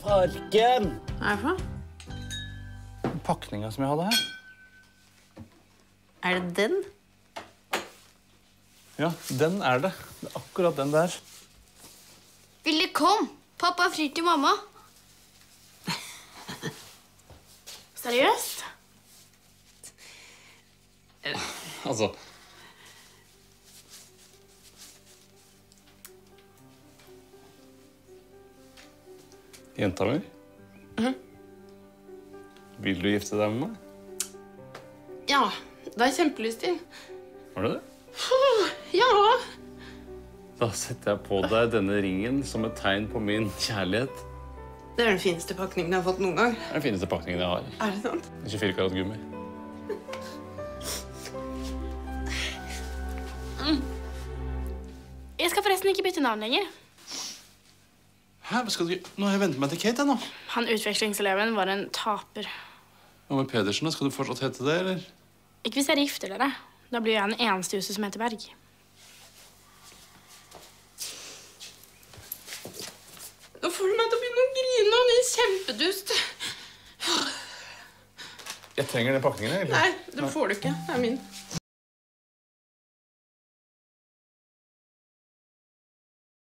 farken! Hva er det for? Pakninga som jeg hadde her. Er det den? Ja, den er det. Det er akkurat den der. Ville, kom! Pappa frir til mamma. Seriøst? Altså... Jenta mi? Vil du gifte deg med meg? Ja, det har jeg kjempelyst til. Har du det? Ja. Da setter jeg på deg denne ringen som et tegn på min kjærlighet. Det er den fineste pakningen jeg har fått noen gang. Det er den fineste pakningen jeg har. Er det sant? 24 karat gummi. Jeg skal forresten ikke bytte navn lenger. Hæ, hva skal du... Nå har jeg ventet meg til Kate, jeg nå. Han utvekslingseleven var en taper. Hva med Pedersen, skal du fortsatt hete det, eller? Ikke hvis dere gifter dere. Da blir jeg den eneste i huset som heter Berg. Nå får du meg til å begynne å grine, og det er kjempedust. Jeg trenger den pakningen, eller? Nei, det får du ikke. Det er min.